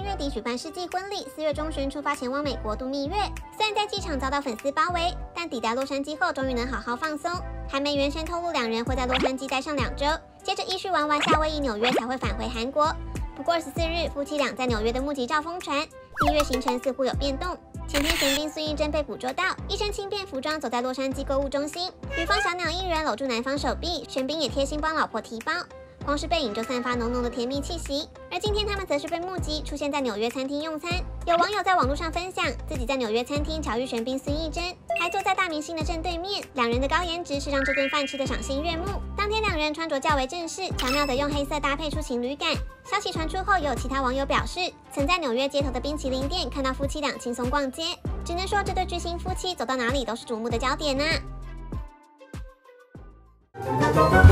月底举办世纪婚礼，4月中旬出发前往美国度蜜月。虽然在机场遭到粉丝包围，但抵达洛杉矶后终于能好好放松。韩媒原先透露2人会在洛杉矶待上2周，接着依序玩完夏威夷、纽约才会返回韩国。不过24日，夫妻俩在纽约的目击照疯传，蜜月行程似乎有变动。前天，玄彬孙艺珍被捕捉到一身轻便服装走在洛杉矶购物中心，女方小鸟依人搂住男方手臂，玄彬也贴心帮老婆提包。光是背影就散发浓浓的甜蜜气息。而今天他们则是被目击出现在纽约餐厅用餐，有网友在网络上分享自己在纽约餐厅巧遇玄彬、孙艺珍，还坐在大明星的正对面，2人的高颜值是让这顿饭吃得赏心悦目。当天2人穿着较为正式，巧妙地用黑色搭配出情侣感。消息传出后，也有其他网友表示，曾在纽约街头的冰淇淋店看到夫妻俩轻松逛街，只能说这对巨星夫妻走到哪里都是瞩目的焦点啊。